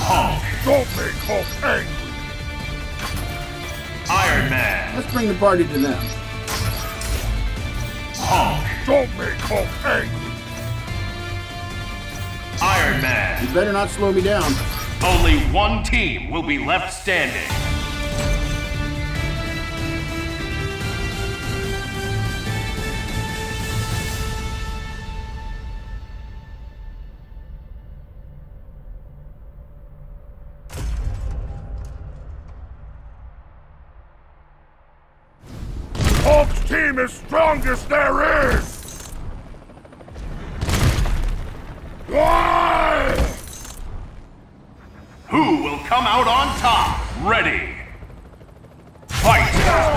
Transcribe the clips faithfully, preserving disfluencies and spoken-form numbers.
Hulk. Don't make Hulk angry. Iron Man. Let's bring the party to them. Hulk. Don't make Hulk angry. Iron Man. You better not slow me down. Only one team will be left standing. Hulk's team is strongest there is! Who will come out on top? Ready! Fight!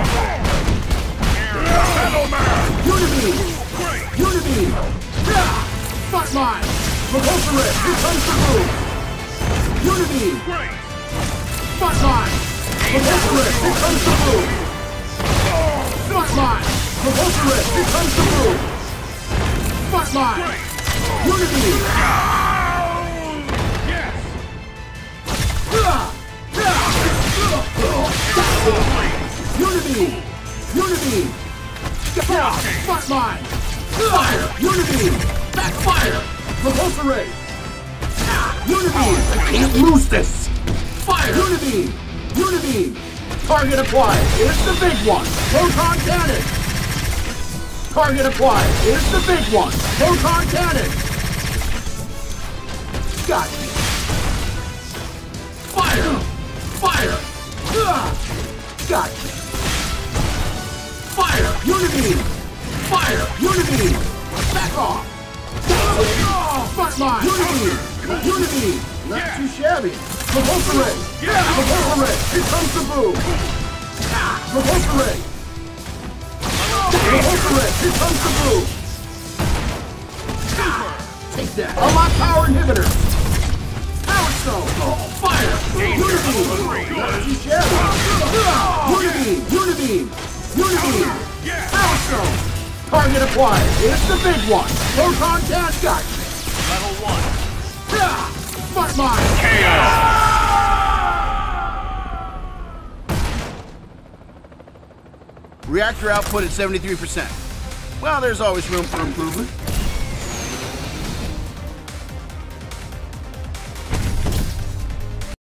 Unibeam! Unibeam! Spotlight! Repulsor Red! Here comes the move! Unibeam! Spotlight! Repulsor Red! Here comes the move! Spotlight! Repulsor Red! Here comes the move! Spotlight! Unibeam! Unibeam! Unibeam! Spotlight! Fire! Unibeam! Backfire! Repulsor Ray! Unibeam! I can't lose this! Fire! Unibeam! Unibeam! Target acquired! It's the big one! Proton cannon! Target acquired! It's the big one! Proton cannon! Got you! Fire! Fire! Got you! Fire! Unibeam! Fire! Unibeam! Back off! Spotlight! Unibeam! Unibeam! Not too shabby! Repulsor Ray! Repulsor Ray! Here comes the boom! Repulsor Ray! Repulsor Ray! Here comes the boom! Take that! Unlock power inhibitor! Power Stone! Fire! Unibeam! Not too shabby! Unibeam! Unibeam! Unibeam! Power Stone! Target acquired! It's the big one! Proton Gas got you! Level one. Spotlight! K O! Reactor output at seventy-three percent. Well, there's always room for improvement.